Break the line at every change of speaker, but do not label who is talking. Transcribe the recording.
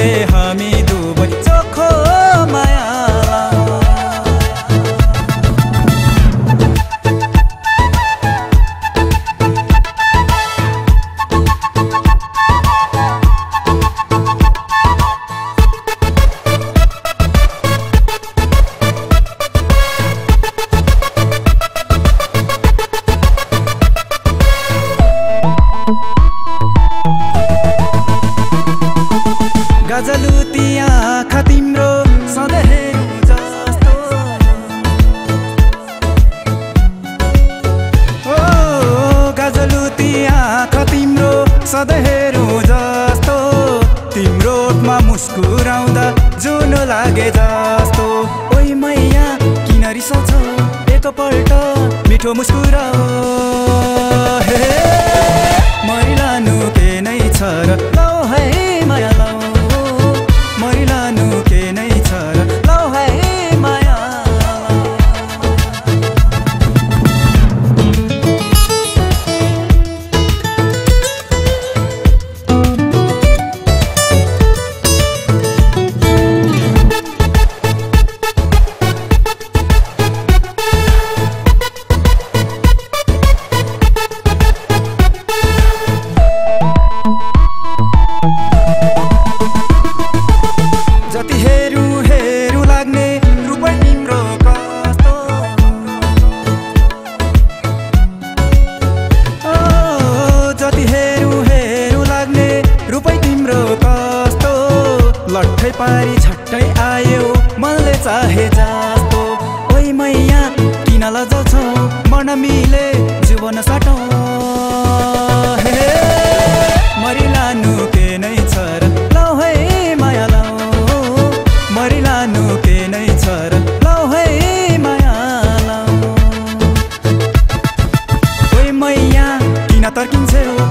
हामी दुवै चोखो माया गजलुती आँखा तिम्रो सधैँ हेरौँ जस्तो ओ गजलुती आँखा तिम्रो सधैँ हेरौँ जस्तो तिम्रो ओठमा मुस्कुराउँदा जुन लागे जस्तो ओइ मैया किन रिसाउँछौ एकपल्ट मिठो मुस्कुराऊ हे मरिलानु के नै छ र लौ है माया लौ मरिलानु के नै छ र लौ है माया जति हेरौँ हेरौँ लाग्ने रूपै तिम्रो कस्तो ओ जति हेरौँ हेरौँ लाग्ने रूपै तिम्रो कस्तो लट्ठै पारी छट्टै आयो मनले चाहे जस्तो ओइ मैया किन लजाउँछौ मन मिले जीवन साटौँ हे मरिलानु के नै छ र लौ है माया लौ मरिलानु के नै छ र लौ है माया लौ ओइ मैया किन तर्किन्छौ